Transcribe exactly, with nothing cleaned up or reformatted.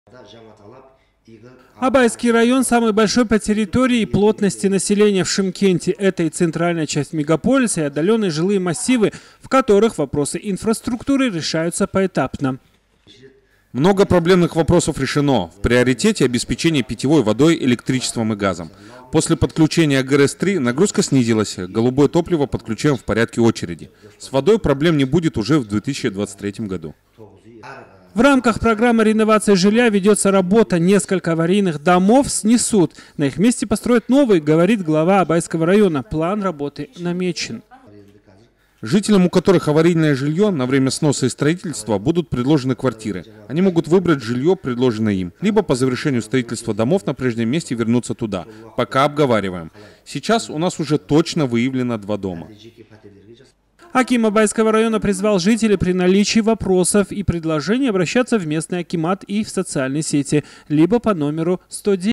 Абайский район самый большой по территории и плотности населения в Шымкенте. Это и центральная часть мегаполиса, и отдаленные жилые массивы, в которых вопросы инфраструктуры решаются поэтапно. Много проблемных вопросов решено. В приоритете обеспечение питьевой водой, электричеством и газом. После подключения гэ эр эс три нагрузка снизилась, голубое топливо подключаем в порядке очереди. С водой проблем не будет уже в две тысячи двадцать третьем году. В рамках программы реновации жилья ведется работа. Несколько аварийных домов снесут. На их месте построят новые, говорит глава Абайского района. План работы намечен. Жителям, у которых аварийное жилье, на время сноса и строительства будут предложены квартиры. Они могут выбрать жилье, предложенное им, либо по завершению строительства домов на прежнем месте вернуться туда. Пока обговариваем. Сейчас у нас уже точно выявлено два дома. Аким Абайского района призвал жителей при наличии вопросов и предложений обращаться в местный акимат и в социальные сети, либо по номеру сто девять.